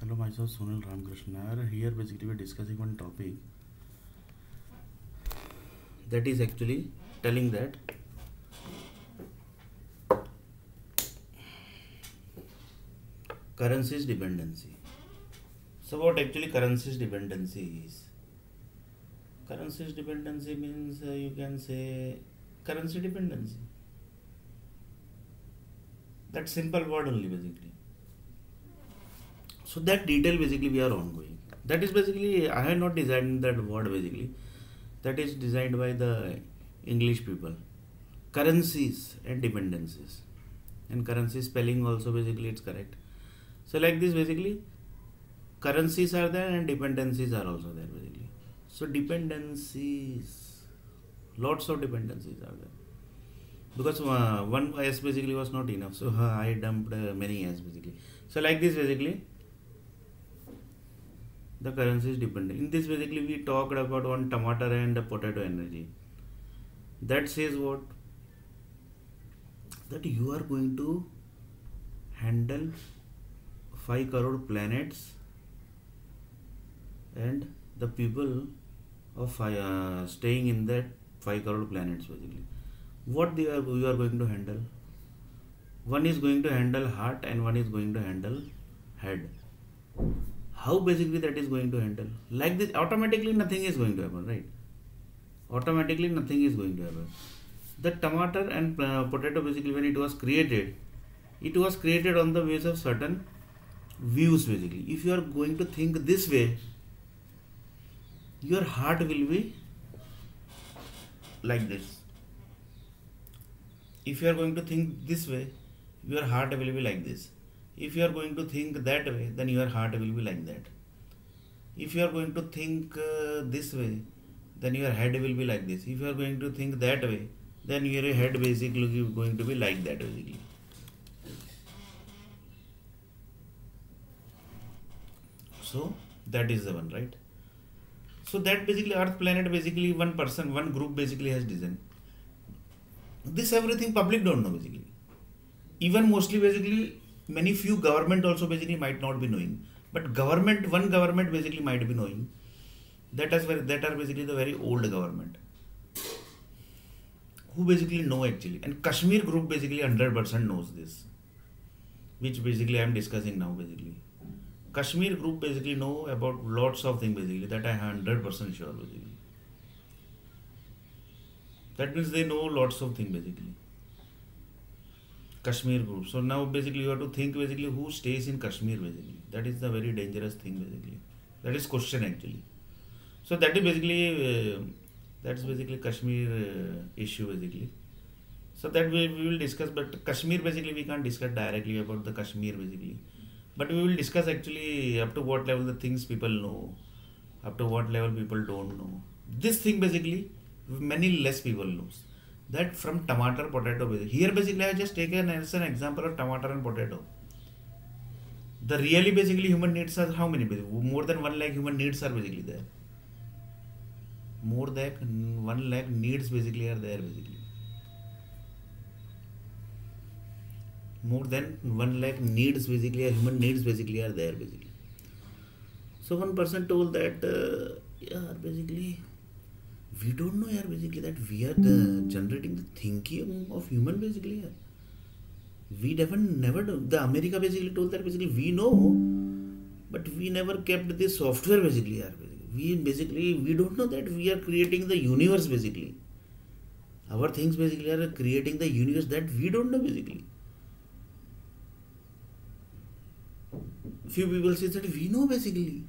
Hello, myself Sunil Ramakrishna. Here, basically, we're discussing one topic that is actually telling that currency's dependency. So, what actually currency's dependency is? Currency's dependency means you can say currency dependency. That simple word only, basically. So, that detail basically we are ongoing. That is basically, I have not designed that word basically. That is designed by the English people. Currencies and dependencies. And currency spelling also basically it's correct. So like this basically currencies are there and dependencies are also there basically. So dependencies, lots of dependencies are there. Because one S basically was not enough, so I dumped many S basically. So like this basically the currency is dependent. In this basically we talked about one tomato and potato energy. That says what? That you are going to handle 5 crore planets and the people of staying in that 5 crore planets basically. What you are going to handle? One is going to handle heart and one is going to handle head. How basically that is going to handle? Like this, automatically nothing is going to happen, right? Automatically nothing is going to happen. The tomato and potato basically when it was created on the base of certain views basically. If you are going to think this way, your heart will be like this. If you are going to think this way, your heart will be like this. If you are going to think that way, then your heart will be like that. If you are going to think this way, then your head will be like this. If you are going to think that way, then your head basically is going to be like that basically. So that is the one, right? So that basically Earth planet basically one person, one group basically has designed. This everything public don't know basically. Even mostly basically many few government also basically might not be knowing. But one government basically might be knowing. That are basically the very old government. Who basically know actually. And Kashmir group basically 100% knows this. Which basically I am discussing now basically. Kashmir group basically know about lots of things basically that I am 100% sure basically. That means they know lots of things basically. Kashmir group. So now basically you have to think basically who stays in Kashmir basically. That is the very dangerous thing basically. That is question actually. So that is basically that's basically Kashmir issue basically. So that we will discuss, but Kashmir basically we can't discuss directly about the Kashmir basically. But we will discuss actually up to what level the things people know, up to what level people don't know. This thing basically many less people knows. That from tomato potato basically. Here basically I just taken as an example of tomato and potato. The really basically human needs are how many? More than 1 lakh human needs are basically there. More than 1 lakh needs basically are there basically. More than 1 lakh needs basically, human needs basically are there basically. So one person told that, yeah, basically, we don't know, yeah, basically that we are generating the thinking of human basically. Yeah. We never do. The America basically told that basically we know, but we never kept this software basically. Yeah, basically we don't know that we are creating the universe basically. Our things basically are creating the universe that we don't know basically. Few people say that we know basically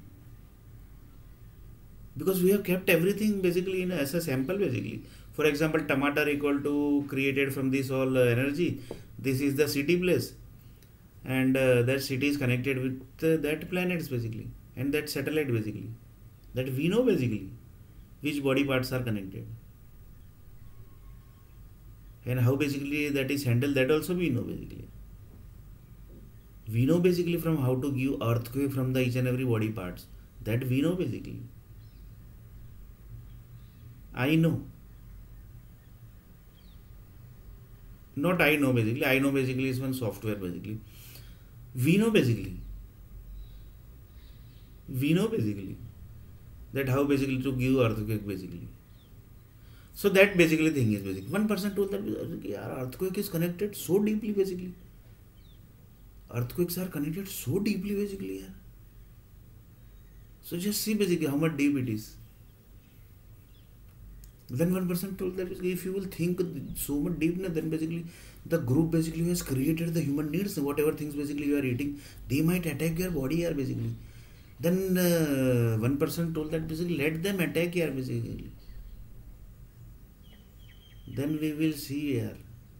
because we have kept everything basically in as a sample basically. For example, tomato equal to created from this all energy. This is the city place, and that city is connected with that planets basically, and that satellite basically. That we know basically which body parts are connected, and how basically that is handled. That also we know basically. We know basically from how to give earthquake from the each and every body parts. That we know basically. I know. Not I know basically. I know basically is one software basically. We know basically. we know basically that how basically to give earthquake basically. So that basically thing is basically one person told that yeah, earthquake is connected so deeply basically. Earthquakes are connected so deeply basically. Yeah. So just see basically how much deep it is. Then one person told that if you will think so much deep, then basically the group basically has created the human needs, whatever things basically you are eating, they might attack your body here basically. Then one person told that basically let them attack here basically. Then we will see here.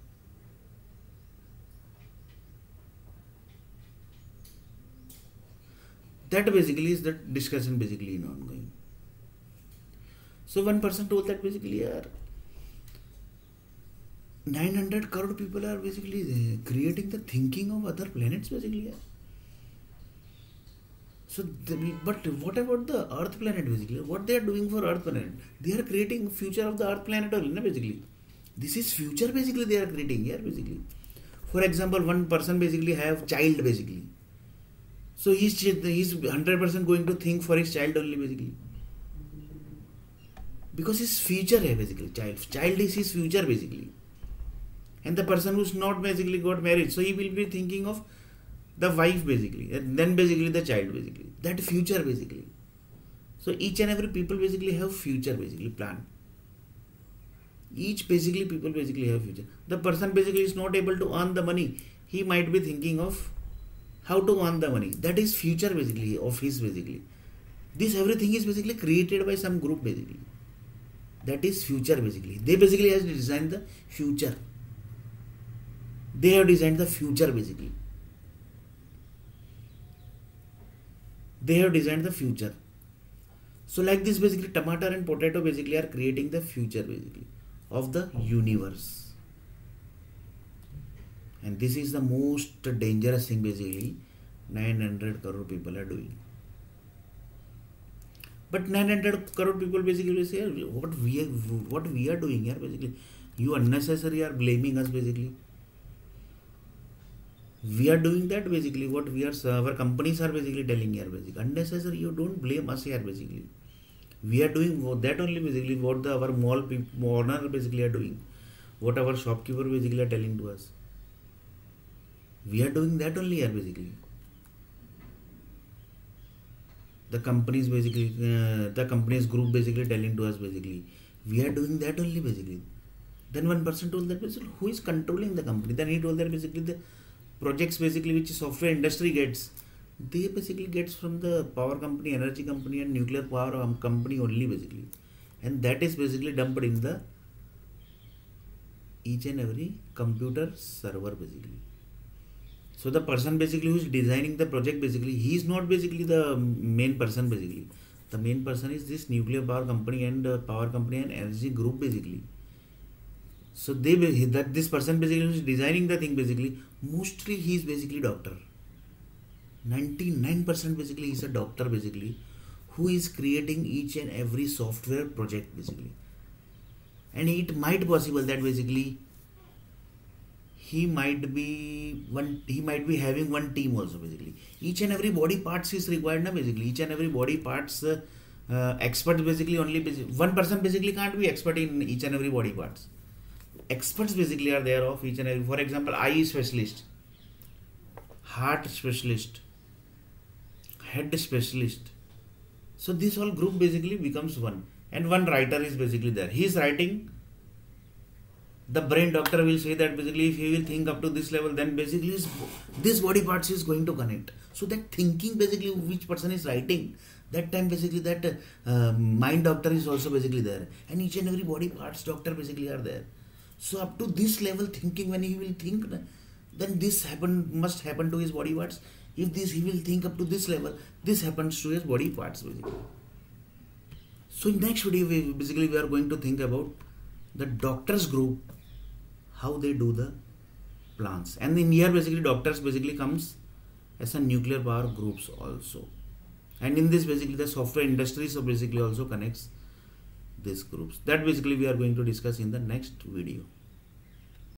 That basically is the discussion basically in ongoing. So one person told that basically yeah, 900 crore people are basically creating the thinking of other planets basically. Yeah. So, but what about the Earth planet basically? What they are doing for Earth planet? They are creating future of the Earth planet only, basically. This is future basically they are creating here basically. For example, one person basically have child basically. So he's 100% going to think for his child only basically. Because his future है basically child is his future basically. And the person who's not basically got married, so he will be thinking of the wife basically, and then basically the child basically, that future basically. So each and every people basically have future basically plan. Each basically people basically have future. The person basically is not able to earn the money, he might be thinking of how to earn the money. That is future basically of his basically. This everything is basically created by some group basically. That is future basically. They basically has designed the future. They have designed the future basically. They have designed the future. So like this basically tomato and potato basically are creating the future basically of the universe. And this is the most dangerous thing basically 900 crore people are doing. But 900 crore people basically will say what we are doing here basically. You unnecessarily are blaming us basically. We are doing that basically what we are, our companies are basically telling here basically. Unnecessary, you don't blame us here basically. We are doing that only basically what our mall owner basically are doing. What our shopkeeper basically are telling to us. We are doing that only here basically. The companies basically, the companies group basically telling to us basically. We are doing that only basically. Then one person told that basically who is controlling the company. Then he told that basically the projects basically which software industry gets, they basically gets from the power company, energy company and nuclear power company only basically. And that is basically dumped in the each and every computer server basically. So the person basically who is designing the project basically, he is not basically the main person basically. The main person is this nuclear power company and power company and energy group basically. So this person basically who is designing the thing basically, mostly he is basically doctor. 99% basically he is a doctor basically, who is creating each and every software project basically. And it might possible that basically he might be having one team also basically. Each and every body parts is required now basically. Each and every body parts expert basically only one person basically can't be expert in each and every body parts. Experts basically are there of each and every. For example, eye specialist, heart specialist, head specialist. So this whole group basically becomes one, and one writer is basically there. He is writing. The brain doctor will say that basically if he will think up to this level, then basically this body parts is going to connect. So that thinking basically which person is writing, that time basically that mind doctor is also basically there, and each and every body parts doctor basically are there. So up to this level thinking, when he will think, then this must happen to his body parts. If this he will think up to this level, this happens to his body parts basically. So in next video we are going to think about the doctors group, how they do the plans. And in here basically doctors basically comes as a nuclear power groups also. And in this basically the software industry so basically also connects these groups. That basically we are going to discuss in the next video.